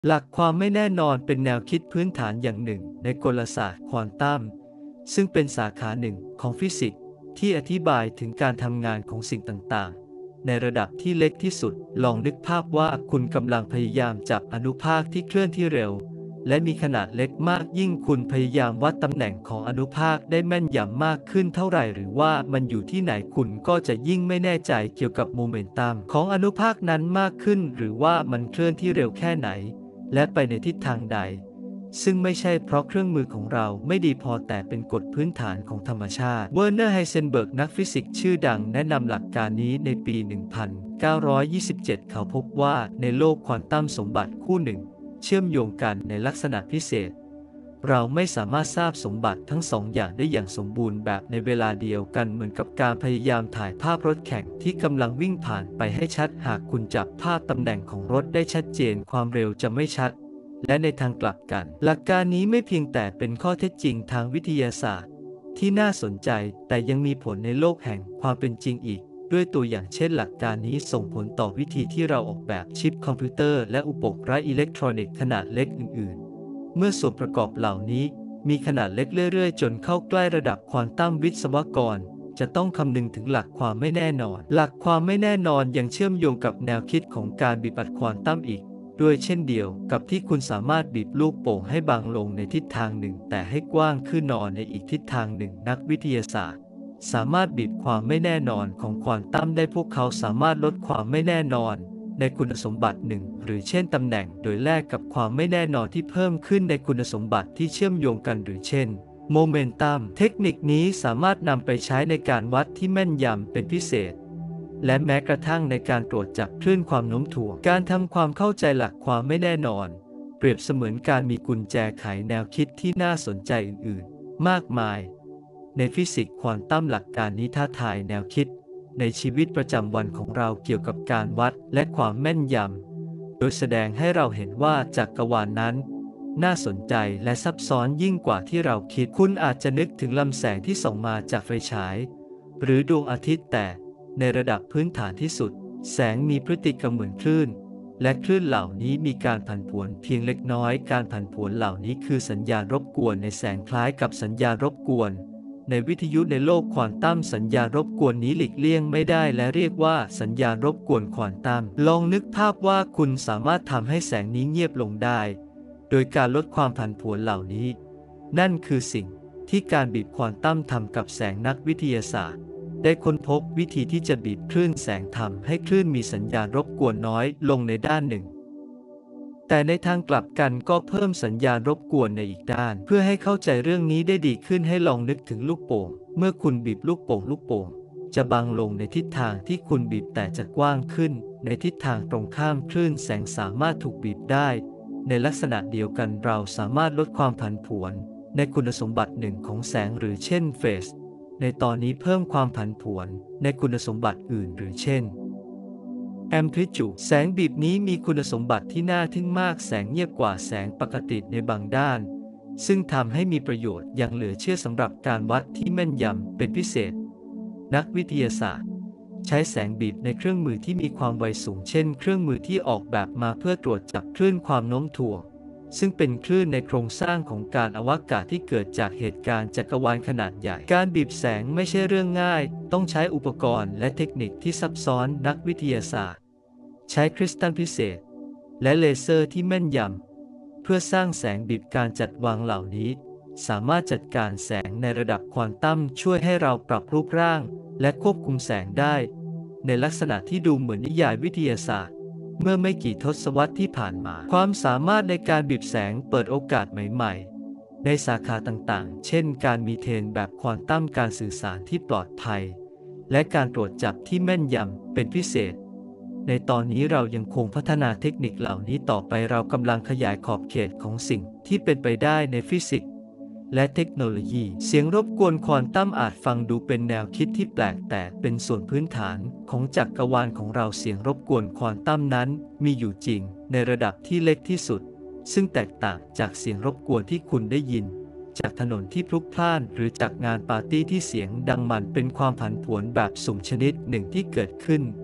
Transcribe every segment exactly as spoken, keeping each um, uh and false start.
หลักความไม่แน่นอนเป็นแนวคิดพื้นฐานอย่างหนึ่งในกลศาสตร์ควอนตัมซึ่งเป็นสาขาหนึ่งของฟิสิกส์ที่อธิบายถึงการทำงานของสิ่งต่างๆในระดับที่เล็กที่สุดลองนึกภาพว่าคุณกำลังพยายามจับอนุภาคที่เคลื่อนที่เร็วและมีขนาดเล็กมากยิ่งคุณพยายามวัดตำแหน่งของอนุภาคได้แม่นยำมากขึ้นเท่าไหร่หรือว่ามันอยู่ที่ไหนคุณก็จะยิ่งไม่แน่ใจเกี่ยวกับโมเมนตัมของอนุภาคนั้นมากขึ้นหรือว่ามันเคลื่อนที่เร็วแค่ไหนและไปในทิศทางใดซึ่งไม่ใช่เพราะเครื่องมือของเราไม่ดีพอแต่เป็นกฎพื้นฐานของธรรมชาติเวอร์เนอร์ไฮเซนเบิร์กนักฟิสิกส์ชื่อดังแนะนำหลักการนี้ในปี หนึ่งพันเก้าร้อยยี่สิบเจ็ด เขาพบว่าในโลกควอนตัมสมบัติคู่หนึ่งเชื่อมโยงกันในลักษณะพิเศษเราไม่สามารถทราบสมบัติทั้งสองอย่างได้อย่างสมบูรณ์แบบในเวลาเดียวกันเหมือนกับการพยายามถ่ายภาพรถแข่งที่กำลังวิ่งผ่านไปให้ชัดหากคุณจับภาพตำแหน่งของรถได้ชัดเจนความเร็วจะไม่ชัดและในทางกลับกันหลักการนี้ไม่เพียงแต่เป็นข้อเท็จจริงทางวิทยาศาสตร์ที่น่าสนใจแต่ยังมีผลในโลกแห่งความเป็นจริงอีกด้วยตัวอย่างเช่นหลักการนี้ส่งผลต่อวิธีที่เราออกแบบชิปคอมพิวเตอร์และอุปกรณ์อิเล็กทรอนิกส์ขนาดเล็กอื่นๆเมื่อส่วนประกอบเหล่านี้มีขนาดเล็กเรื่อยๆจนเข้าใกล้ระดับควอนตัมวิศวกรจะต้องคำนึงถึงหลักความไม่แน่นอนหลักความไม่แน่นอนยังเชื่อมโยงกับแนวคิดของการบีบอัดควอนตัมอีกด้วยเช่นเดียวกับที่คุณสามารถบีบลูกโป่งให้บางลงในทิศทางหนึ่งแต่ให้กว้างขึ้นนอนในอีกทิศทางหนึ่งนักวิทยาศาสตร์สามารถบีบความไม่แน่นอนของควอนตัมได้พวกเขาสามารถลดความไม่แน่นอนในคุณสมบัติหนึ่งหรือเช่นตำแหน่งโดยแลกกับความไม่แน่นอนที่เพิ่มขึ้นในคุณสมบัติที่เชื่อมโยงกันหรือเช่นโมเมนตัมเทคนิคนี้สามารถนำไปใช้ในการวัดที่แม่นยำเป็นพิเศษและแม้กระทั่งในการตรวจจับคลื่นความโน้มถ่วงการทำความเข้าใจหลักความไม่แน่นอนเปรียบเสมือนการมีกุญแจไขแนวคิดที่น่าสนใจอื่นๆมากมายในฟิสิกส์ควอนตัมหลักการนี้ท้าทายแนวคิดในชีวิตประจำวันของเราเกี่ยวกับการวัดและความแม่นยำโดยแสดงให้เราเห็นว่าจักรวาลนั้นน่าสนใจและซับซ้อนยิ่งกว่าที่เราคิดคุณอาจจะนึกถึงลำแสงที่ส่องมาจากไฟฉายหรือดวงอาทิตย์แต่ในระดับพื้นฐานที่สุดแสงมีพฤติกรรมเหมือนคลื่นและคลื่นเหล่านี้มีการผันผวนเพียงเล็กน้อยการผันผวนเหล่านี้คือสัญญาณรบกวนในแสงคล้ายกับสัญญาณรบกวนในวิทยุในโลกควอนตัมสัญญาณรบกวนนี้หลีกเลี่ยงไม่ได้และเรียกว่าสัญญาณรบกวนควอนตัมลองนึกภาพว่าคุณสามารถทำให้แสงนี้เงียบลงได้โดยการลดความผันผวนเหล่านี้นั่นคือสิ่งที่การบีบควอนตัมทำกับแสงนักวิทยาศาสตร์ได้ค้นพบวิธีที่จะบีบคลื่นแสงทำให้คลื่นมีสัญญาณรบกวนน้อยลงในด้านหนึ่งแต่ในทางกลับกันก็เพิ่มสัญญาณรบกวนในอีกด้านเพื่อให้เข้าใจเรื่องนี้ได้ดีขึ้นให้ลองนึกถึงลูกโป่งเมื่อคุณบีบลูกโป่งลูกโป่งจะบางลงในทิศทางที่คุณบีบแต่จะกว้างขึ้นในทิศทางตรงข้ามคลื่นแสงสามารถถูกบีบได้ในลักษณะเดียวกันเราสามารถลดความผันผวนในคุณสมบัติหนึ่งของแสงหรือเช่นเฟสในตอนนี้เพิ่มความผันผวนในคุณสมบัติอื่นหรือเช่นแอมพลิจูดแสงบีบนี้มีคุณสมบัติที่น่าทึ่งมากแสงเงียบกว่าแสงปกติในบางด้านซึ่งทำให้มีประโยชน์อย่างเหลือเชื่อสำหรับการวัดที่แม่นยำเป็นพิเศษนักวิทยาศาสตร์ใช้แสงบีบในเครื่องมือที่มีความไวสูงเช่นเครื่องมือที่ออกแบบมาเพื่อตรวจจับคลื่นความโน้มถ่วงซึ่งเป็นคลื่นในโครงสร้างของการอวกาศที่เกิดจากเหตุการณ์จักรวาลขนาดใหญ่การบีบแสงไม่ใช่เรื่องง่ายต้องใช้อุปกรณ์และเทคนิคที่ซับซ้อนนักวิทยาศาสตร์ใช้คริสตัลพิเศษและเลเซอร์ที่แม่นยำเพื่อสร้างแสงบีบการจัดวางเหล่านี้สามารถจัดการแสงในระดับควอนตัมช่วยให้เราปรับรูปร่างและควบคุมแสงได้ในลักษณะที่ดูเหมือนนิยายวิทยาศาสตร์เมื่อไม่กี่ทศวรรษที่ผ่านมาความสามารถในการบีบแสงเปิดโอกาสใหม่ๆในสาขาต่างๆเช่นการมีเทรนแบบควอนตัมการสื่อสารที่ปลอดภัยและการตรวจจับที่แม่นยำเป็นพิเศษในตอนนี้เรายังคงพัฒนาเทคนิคเหล่านี้ต่อไปเรากำลังขยายขอบเขตของสิ่งที่เป็นไปได้ในฟิสิกส์และเทคโนโลยีเสียงรบกวนควอนตัมอาจฟังดูเป็นแนวคิดที่แปลกแต่เป็นส่วนพื้นฐานของจักรวาลของเราเสียงรบกวนควอนตัมนั้นมีอยู่จริงในระดับที่เล็กที่สุดซึ่งแตกต่างจากเสียงรบกวนที่คุณได้ยินจากถนนที่พลุกพล่านหรือจากงานปาร์ตี้ที่เสียงดังมันเป็นความผันผวนแบบสุ่มชนิดหนึ่งที่เกิดขึ้น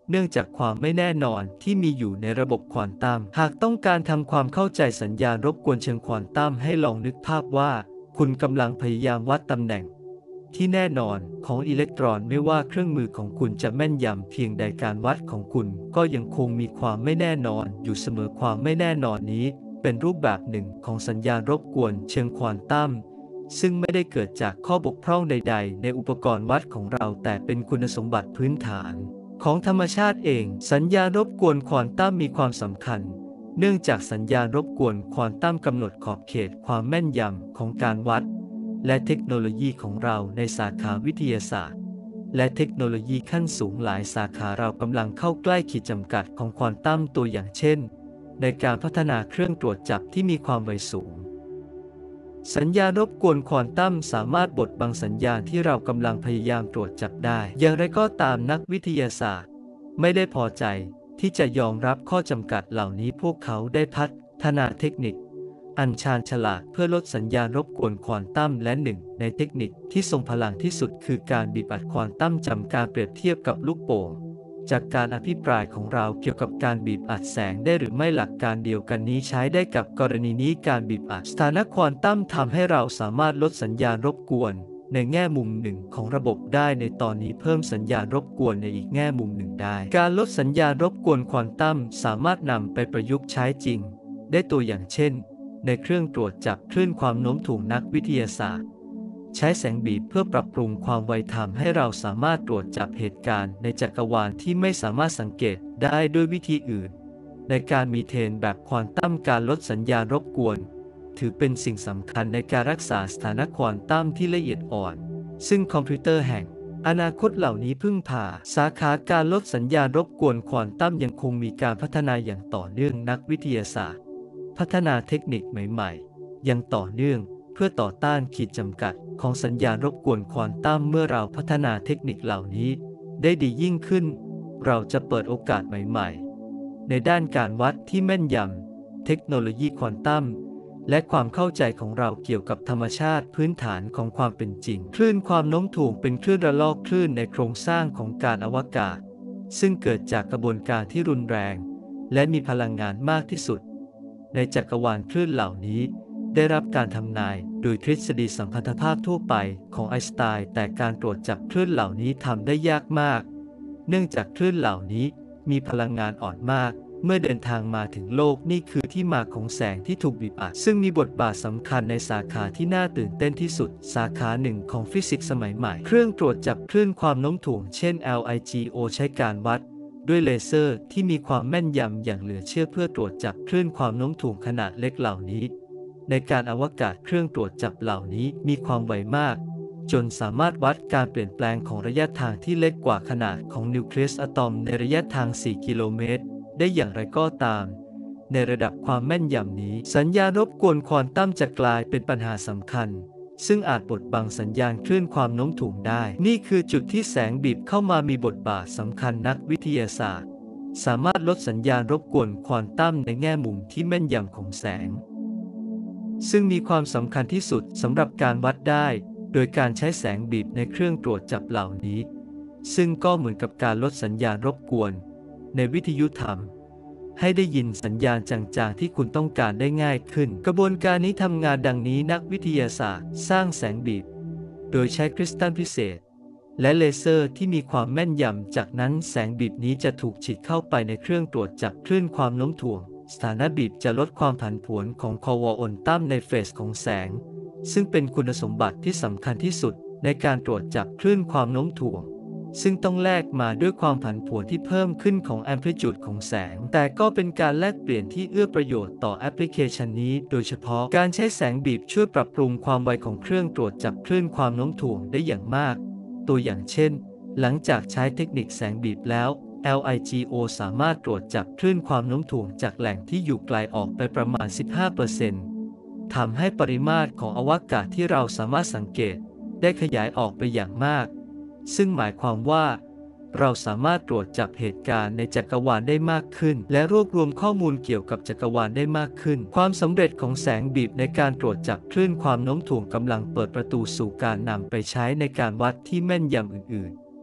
เนื่องจากความไม่แน่นอนที่มีอยู่ในระบบควอนตัมหากต้องการทำความเข้าใจสัญญาณรบกวนเชิงควอนตัมให้ลองนึกภาพว่าคุณกำลังพยายามวัดตำแหน่งที่แน่นอนของอิเล็กตรอนไม่ว่าเครื่องมือของคุณจะแม่นยำเพียงใดการวัดของคุณก็ยังคงมีความไม่แน่นอนอยู่เสมอความไม่แน่นอนนี้เป็นรูปแบบหนึ่งของสัญญาณรบกวนเชิงควอนตัมซึ่งไม่ได้เกิดจากข้อบกพร่องใดๆในอุปกรณ์วัดของเราแต่เป็นคุณสมบัติพื้นฐานของธรรมชาติเองสัญญาณรบกวนควอนตัมมีความสำคัญเนื่องจากสัญญาณรบกวนควอนตัมกำหนดขอบเขตความแม่นยำของการวัดและเทคโนโลยีของเราในสาขาวิทยาศาสตร์และเทคโนโลยีขั้นสูงหลายสาขาเรากำลังเข้าใกล้ขีดจำกัดของควอนตัมตัวอย่างเช่นในการพัฒนาเครื่องตรวจจับที่มีความไวสูงสัญญาณรบกวนควอนตัมสามารถบดบังสัญญาณที่เรากำลังพยายามตรวจจับได้อย่างไรก็ตามนักวิทยาศาสตร์ไม่ได้พอใจที่จะยอมรับข้อจำกัดเหล่านี้พวกเขาได้พัฒนาเทคนิคอันชาญฉลาดเพื่อลดสัญญาณรบกวนควอนตัมและหนึ่งในเทคนิคที่ทรงพลังที่สุดคือการบีบอัดควอนตัมจำการเปรียบเทียบกับลูกโป่งจากการอภิปรายของเราเกี่ยวกับการบีบอัดแสงได้หรือไม่หลักการเดียวกันนี้ใช้ได้กับกรณีนี้การบีบอัดสถานะควอนตัมทำให้เราสามารถลดสัญญาณรบกวนในแง่มุมหนึ่งของระบบได้ในตอนนี้เพิ่มสัญญาณรบกวนในอีกแง่มุมหนึ่งได้การลดสัญญาณรบกวนควอนตัมสามารถนำไปประยุกต์ใช้จริงได้ตัวอย่างเช่นในเครื่องตรวจจับคลื่นความโน้มถ่วงนักวิทยาศาสตร์ใช้แสงบีบเพื่อปรับปรุงความไวทำให้เราสามารถตรวจจับเหตุการณ์ในจักรวาลที่ไม่สามารถสังเกตได้ด้วยวิธีอื่นในการมีเทรนแบบควอนตัมการลดสัญญาณรบกวนถือเป็นสิ่งสำคัญในการรักษาสถานะควอนตัมที่ละเอียดอ่อนซึ่งคอมพิวเตอร์แห่งอนาคตเหล่านี้พึ่งพาสาขาการลดสัญญาณรบกวนควอนตัมยังคงมีการพัฒนาอย่างต่อเนื่องนักวิทยาศาสตร์พัฒนาเทคนิคใหม่ๆอย่างต่อเนื่องเพื่อต่อต้านขีดจำกัดของสัญญาณรบกวนควอนตัมเมื่อเราพัฒนาเทคนิคเหล่านี้ได้ดียิ่งขึ้นเราจะเปิดโอกาสใหม่ๆในด้านการวัดที่แม่นยำเทคโนโลยีควอนตัมและความเข้าใจของเราเกี่ยวกับธรรมชาติพื้นฐานของความเป็นจริงคลื่นความโน้มถ่วงเป็นคลื่นระลอกคลื่นในโครงสร้างของการอวกาศซึ่งเกิดจากกระบวนการที่รุนแรงและมีพลังงานมากที่สุดในจักรวาลคลื่นเหล่านี้ได้รับการทำนายโดยทฤษฎีสัมพัทธภาพทั่วไปของไอน์สไตน์แต่การตรวจจับคลื่นเหล่านี้ทำได้ยากมากเนื่องจากคลื่นเหล่านี้มีพลังงานอ่อนมากเมื่อเดินทางมาถึงโลกนี่คือที่มาของแสงที่ถูกบีบอัดซึ่งมีบทบาทสำคัญในสาขาที่น่าตื่นเต้นที่สุดสาขาหนึ่งของฟิสิกส์สมัยใหม่เครื่องตรวจจับคลื่นความโน้มถ่วงเช่น แอล ไอ จี โอ ใช้การวัดด้วยเลเซอร์ที่มีความแม่นยำอย่างเหลือเชื่อเพื่อตรวจจับคลื่นความโน้มถ่วงขนาดเล็กเหล่านี้ในการอวกาศเครื่องตรวจจับเหล่านี้มีความไวมากจนสามารถวัดการเปลี่ยนแปลงของระยะทางที่เล็กกว่าขนาดของนิวเคลียสอะตอมในระยะทาง สี่ กิโลเมตรได้อย่างไรก็ตามในระดับความแม่นยำนี้สัญญาณรบกวนควอนตัมจะกลายเป็นปัญหาสำคัญซึ่งอาจบดบังสัญญาณคลื่นความโน้มถ่วงได้นี่คือจุดที่แสงบีบเข้ามามีบทบาทสำคัญนักวิทยาศาสตร์สามารถลดสัญญาณรบกวนควอนตัมในแง่มุมที่แม่นยำของแสงซึ่งมีความสำคัญที่สุดสำหรับการวัดได้โดยการใช้แสงบีบในเครื่องตรวจจับเหล่านี้ซึ่งก็เหมือนกับการลดสัญญาณรบกวนในวิทยุทำให้ได้ยินสัญญาณจางๆที่คุณต้องการได้ง่ายขึ้นกระบวนการนี้ทำงานดังนี้นักวิทยาศาสตร์สร้างแสงบีบโดยใช้คริสตัลพิเศษและเลเซอร์ที่มีความแม่นยำจากนั้นแสงบีบนี้จะถูกฉีดเข้าไปในเครื่องตรวจจับคลื่นความโน้มถ่วงสถานะบีบจะลดความผันผวนของควอนตัมในเฟสของแสงซึ่งเป็นคุณสมบัติที่สำคัญที่สุดในการตรวจจับคลื่นความโน้มถ่วงซึ่งต้องแลกมาด้วยความผันผวนที่เพิ่มขึ้นของแอมพลิจูดของแสงแต่ก็เป็นการแลกเปลี่ยนที่เอื้อประโยชน์ต่อแอปพลิเคชันนี้โดยเฉพาะการใช้แสงบีบช่วยปรับปรุงความไวของเครื่องตรวจจับคลื่นความโน้มถ่วงได้อย่างมากตัวอย่างเช่นหลังจากใช้เทคนิคแสงบีบแล้ว แอล ไอ จี โอ สามารถตรวจจับคลื่นความโน้มถ่วงจากแหล่งที่อยู่ไกลออกไปประมาณ สิบห้าเปอร์เซ็นต์ ทำให้ปริมาตรของอวกาศที่เราสามารถสังเกตได้ขยายออกไปอย่างมากซึ่งหมายความว่าเราสามารถตรวจจับเหตุการณ์ในจักรวาลได้มากขึ้นและรวบรวมข้อมูลเกี่ยวกับจักรวาลได้มากขึ้นความสำเร็จของแสงบีบในการตรวจจับคลื่นความโน้มถ่วงกำลังเปิดประตูสู่การนำไปใช้ในการวัดที่แม่นยำอื่นๆ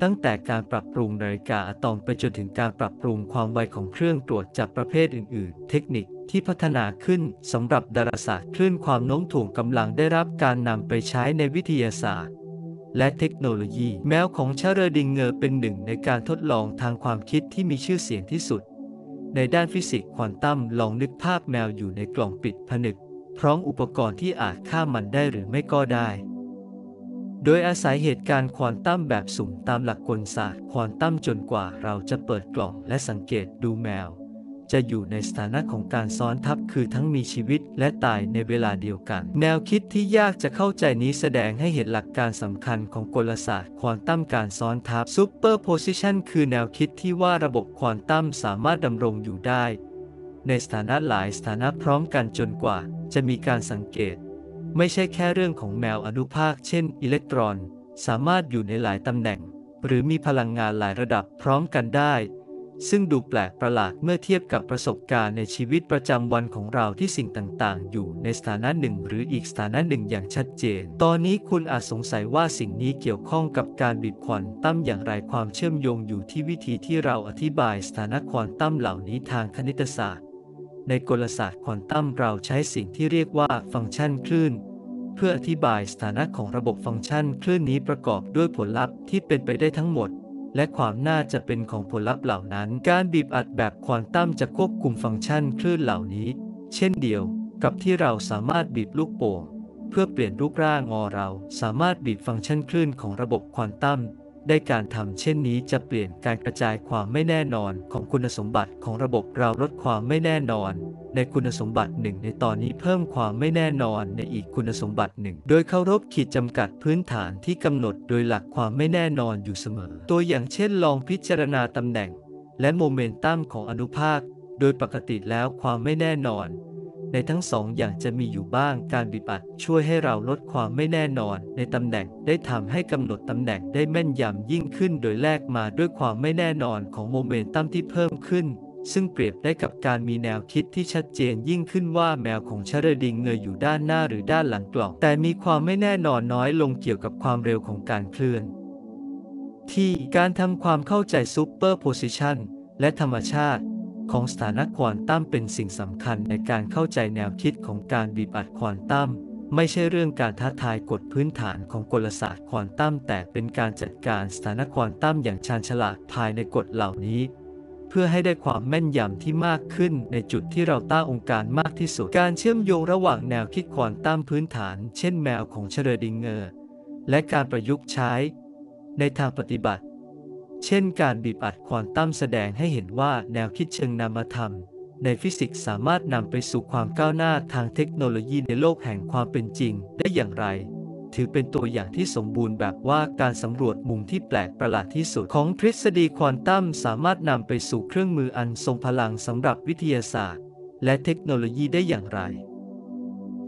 ตั้งแต่การปรับปรุงนาฬิกาอะตอมไปจนถึงการปรับปรุงความไวของเครื่องตรวจจับประเภทอื่นๆ เทคนิคที่พัฒนาขึ้นสำหรับดาราศาสตร์คลื่นความโน้มถ่วงกำลังได้รับการนำไปใช้ในวิทยาศาสตร์และเทคโนโลยีแมวของชาเรอดิงเกอร์เป็นหนึ่งในการทดลองทางความคิดที่มีชื่อเสียงที่สุดในด้านฟิสิกส์ควอนตัมลองนึกภาพแมวอยู่ในกล่องปิดผนึกพร้อมอุปกรณ์ที่อาจฆ่ามันได้หรือไม่ก็ได้โดยอาศัยเหตุการณ์ควอนตัมแบบสุ่มตามหลักกลศาสตร์ควอนตัมจนกว่าเราจะเปิดกล่องและสังเกตดูแมวจะอยู่ในสถานะของการซ้อนทับคือทั้งมีชีวิตและตายในเวลาเดียวกันแนวคิดที่ยากจะเข้าใจนี้แสดงให้เห็นหลักการสำคัญของกลศาสตร์ควอนตัมการซ้อนทับ Superposition คือแนวคิดที่ว่าระบบควอนตัมสามารถดำรงอยู่ได้ในสถานะหลายสถานะพร้อมกันจนกว่าจะมีการสังเกตไม่ใช่แค่เรื่องของแมวอนุภาคเช่นอิเล็กตรอนสามารถอยู่ในหลายตำแหน่งหรือมีพลังงานหลายระดับพร้อมกันได้ซึ่งดูแปลกประหลาดเมื่อเทียบกับประสบการณ์ในชีวิตประจำวันของเราที่สิ่งต่างๆอยู่ในสถานะหนึ่งหรืออีกสถานะหนึ่งอย่างชัดเจนตอนนี้คุณอาจสงสัยว่าสิ่งนี้เกี่ยวข้องกับการบีบควอนตัมอย่างไรความเชื่อมโยงอยู่ที่วิธีที่เราอธิบายสถานะควอนตัมเหล่านี้ทางคณิตศาสตร์ในกลศาสตร์ควอนตัมเราใช้สิ่งที่เรียกว่าฟังก์ชันคลื่นเพื่ออธิบายสถานะของระบบฟังก์ชันคลื่นนี้ประกอบด้วยผลลัพธ์ที่เป็นไปได้ทั้งหมดและความน่าจะเป็นของผลลัพธ์เหล่านั้นการบีบอัดแบบควอนตัมจะควบคุมฟังก์ชันคลื่นเหล่านี้เช่นเดียวกับที่เราสามารถบีบลูกโป่งเพื่อเปลี่ยนรูปร่างงอเราสามารถบีบฟังก์ชันคลื่นของระบบควอนตัมได้การทำเช่นนี้จะเปลี่ยนการกระจายความไม่แน่นอนของคุณสมบัติของระบบเราลดความไม่แน่นอนในคุณสมบัติหนึ่งในตอนนี้เพิ่มความไม่แน่นอนในอีกคุณสมบัติหนึ่งโดยเคารพขีดจำกัดพื้นฐานที่กำหนดโดยหลักความไม่แน่นอนอยู่เสมอตัวอย่างเช่นลองพิจารณาตำแหน่งและโมเมนตัมของอนุภาคโดยปกติแล้วความไม่แน่นอนในทั้งสองอย่างจะมีอยู่บ้างการบีบอัดช่วยให้เราลดความไม่แน่นอนในตำแหน่งได้ทำให้กำหนดตำแหน่งได้แม่นยำยิ่งขึ้นโดยแลกมาด้วยความไม่แน่นอนของโมเมนตัมที่เพิ่มขึ้นซึ่งเปรียบได้กับการมีแนวคิดที่ชัดเจนยิ่งขึ้นว่าแมวของชาเรอดิงเกอร์อยู่ด้านหน้าหรือด้านหลังกล่องแต่มีความไม่แน่นอนน้อยลงเกี่ยวกับความเร็วของการเคลื่อนที่การทำความเข้าใจซูเปอร์โพซิชันและธรรมชาติของสถานะควอนตัมเป็นสิ่งสำคัญในการเข้าใจแนวคิดของการบีบอัดควอนตัมไม่ใช่เรื่องการท้าทายกฎพื้นฐานของกลศาสตร์ควอนตัมแต่เป็นการจัดการสถานะควอนตัมอย่างชาญฉลาดภายในกฎเหล่านี้เพื่อให้ได้ความแม่นยำที่มากขึ้นในจุดที่เราตั้งองค์การมากที่สุดการเชื่อมโยงระหว่างแนวคิดควอนตัมพื้นฐานเช่นแมวของชาเรอดิงเกอร์และการประยุกต์ใช้ในทางปฏิบัติเช่นการบีบอัดควอนตัมแสดงให้เห็นว่าแนวคิดเชิงนามธรรมในฟิสิกส์สามารถนำไปสู่ความก้าวหน้าทางเทคโนโลยีในโลกแห่งความเป็นจริงได้อย่างไรถือเป็นตัวอย่างที่สมบูรณ์แบบว่าการสำรวจมุมที่แปลกประหลาดที่สุดของทฤษฎีควอนตัมสามารถนำไปสู่เครื่องมืออันทรงพลังสำหรับวิทยาศาสตร์และเทคโนโลยีได้อย่างไร